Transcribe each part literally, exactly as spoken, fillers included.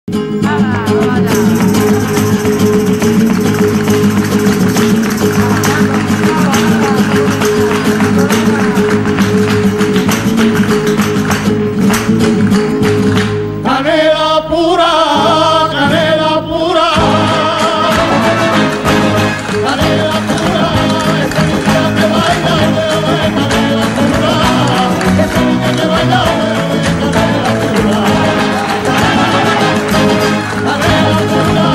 Canela pura, canela pura, canela pura, esa niña que baila, canela pura, esa niña que baila, canela pura, canela pura.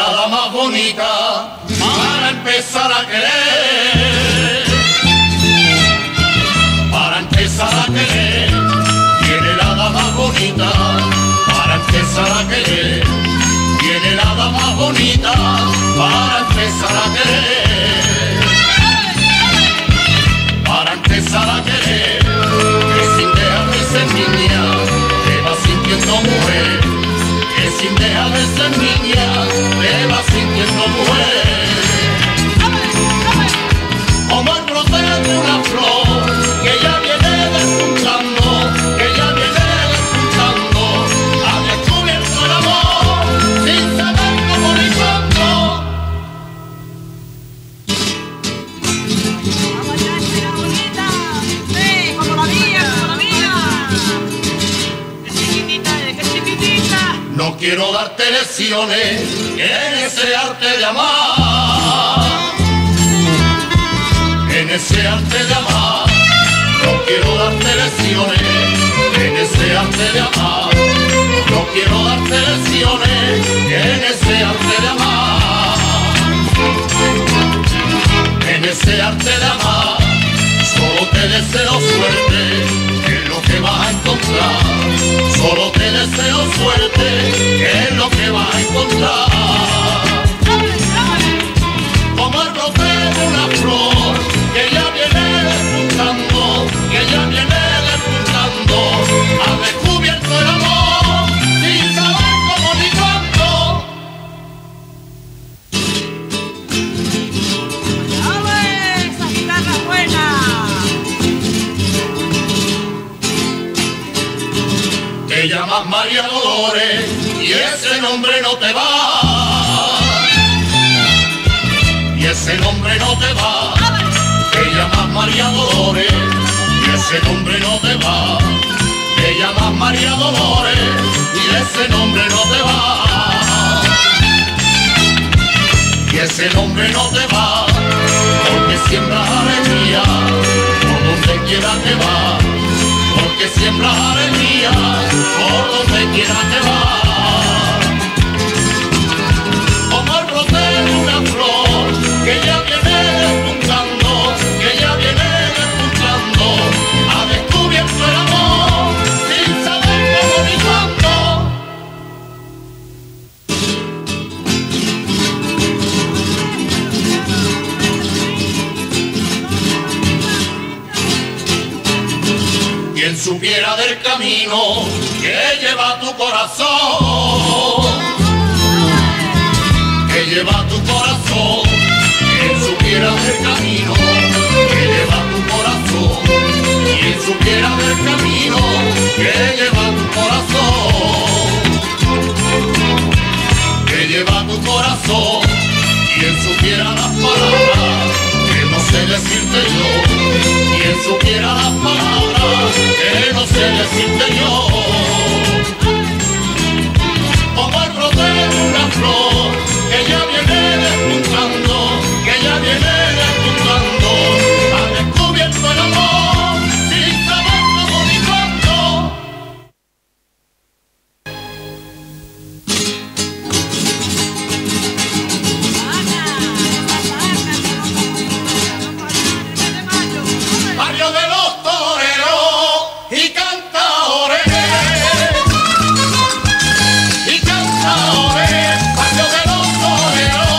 nada más bonita para empezar a querer, para empezar a querer. Tiene nada más bonita para empezar a querer, tiene nada más bonita para empezar a querer, para empezar a querer, que sin dejar de ser niña te vas sintiendo mujer, que sin dejar de ser niña te vas sintiendo mujer, como el brote de una flor que ya viene despuntando, que ya viene despuntando, ha descubierto el amor sin saber cómo ni cuándo. Vamos allá, chica bonita. Sí, como la mía, como la mía. Qué chiquitita, qué chiquitita. No quiero darte lecciones en ese arte de amar, en ese arte de amar. No quiero darte lecciones en ese arte de amar, no quiero darte lecciones en ese arte de amar, en ese arte de amar. Solo te deseo suerte, que es lo que vas a encontrar. Solo te deseo suerte, que es lo que vas a encontrar. Como el brote de una flor, que ya viene despuntando, que ya viene despuntando, ha descubierto el amor, sin saber cómo ni cuándo. ¡Dale, esa guitarra buena! Te llamas María Dolores y ese nombre no te va, y ese nombre no te va. Te llamas María Dolores y ese nombre no te va. Te llamas María Dolores y ese nombre no te va. Y ese nombre no te va, porque siembras alegría por donde quiera que va, porque siembras alegría por donde quiera que va. Como el brote de una flor que ya viene despuntando, que ya viene despuntando, ha descubierto el amor sin saber cómo ni cuándo. Quien supiera del camino que lleva tu corazón, que lleva tu corazón, quien supiera del camino que lleva tu corazón, quien supiera del camino que lleva tu corazón, que lleva tu corazón, quien supiera las palabras que no sé decirte yo, quien supiera las palabras que no sé decirte yo. Como el brote de una flor que ya viene despuntando, que ya viene despuntando, ha descubierto el amor sin saber cómo ni cuándo. Barrio de los toreros y cantadores, y cantadores, barrio de los toreros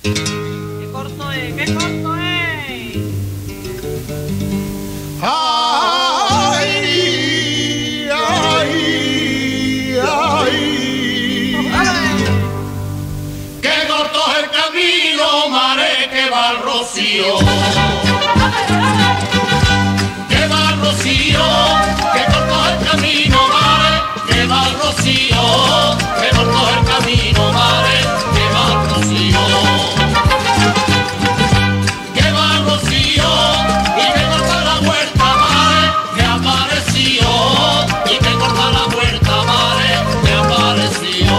Qué corto es, qué corto es. Ay, ay, ay. Qué corto es el camino, mare, que va al rocío. Que va al rocío, que corto es el camino, mare, que va al rocío. Que corto es el camino, mare, que va al rocío. Que va al rocío y que corta la huerta, mare, que apareció. Y que corta la huerta, mare, que apareció.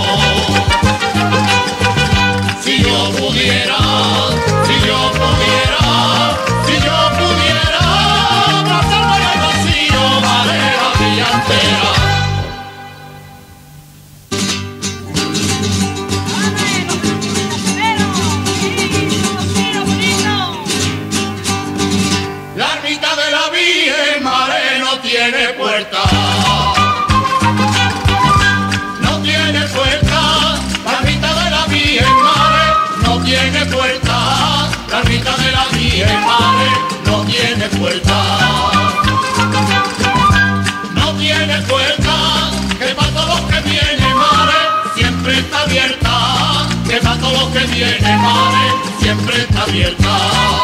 Si yo pudiera, si yo pudiera, si yo pudiera abrazarme al rocío, mare, la villa entera. La ermita de la Virgen, mare, no tiene puerta. No tiene puerta. La ermita de la Virgen, mare, no tiene puerta. La ermita de la Virgen, mare, no tiene puerta. No tiene puerta. Que para todos los que vienen, mare, siempre está abierta. Que para todos los que vienen, mare, siempre está abierta.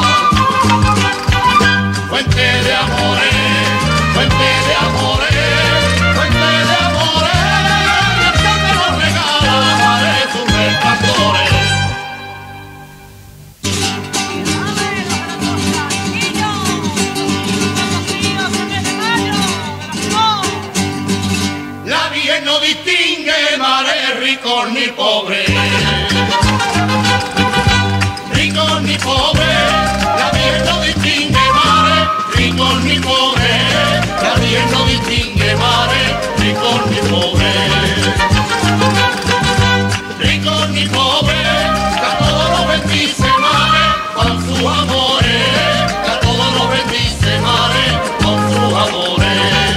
Fuente de amores, fuente de amores, fuente de amores, y el que te lo regala, mare, sus refactores. La Virgen no distingue, mare, rico ni pobre. Rico ni pobre, la Virgen no distingue, mare, rico ni pobre. La Virgen no distingue, mare, rico ni pobre. Rico ni pobre, que a todos los bendice, mare, con sus amores. Que a todos los bendice, mare, con sus amores.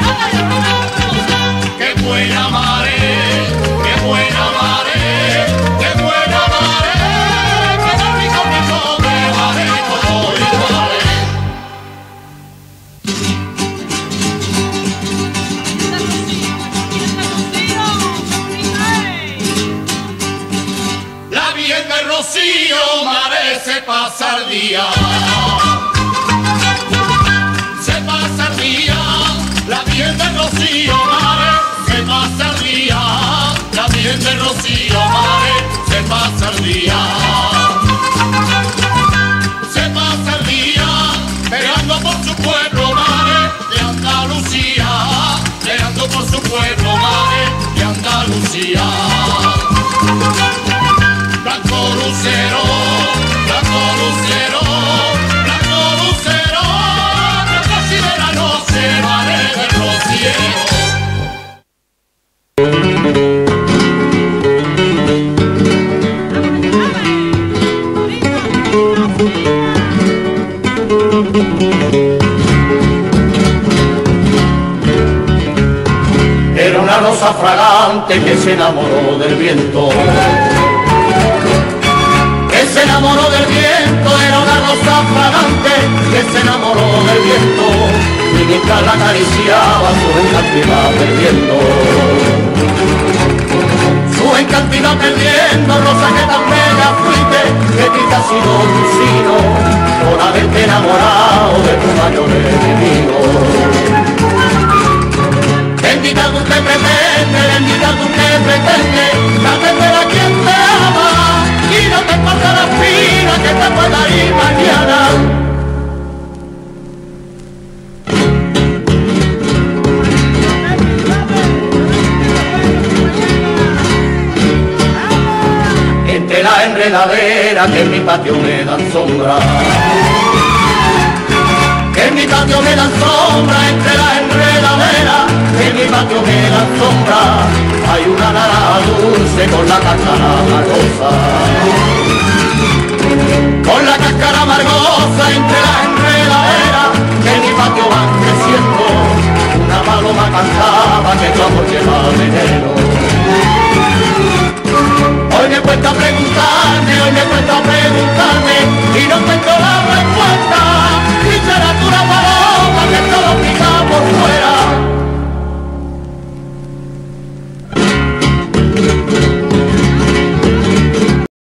Qué buena mare, qué buena mare, qué buena mare, que no rico ni pobre, mare, todos iguales. La Virgen del Rocío, mare, se pasa el día. Se pasa el día. La Virgen del Rocío, mare, se pasa el día. La Virgen del Rocío, mare, se pasa el día. Se pasa el día peleando por su pueblo, mare, de Andalucía. Peleando por su pueblo, mare, de Andalucía. Blanco lucero, blanco lucero, blanco lucero, blanco si de la noche, mare del rociero. Era una rosa fragante que se enamoró del viento. Que se enamoró del viento, era una rosa fragante que se enamoró del viento. Y mientras la acariciaba, su encanto iba perdiendo. Su encanto iba perdiendo, rosa que tan bella fuiste, que quizás ha sido tu sino, por haberte enamorado de tu mayor enemigo. Bendita tú que pretende, bendita tú que pretende, atender a quien te ama y no te pasa la espina que te pueda ir mañana. Entre la enredadera que en mi patio me dan sombra, que en mi patio me dan sombra, entre la enredadera que en mi patio me dan sombra, hay una naranja dulce con la cascada rosa.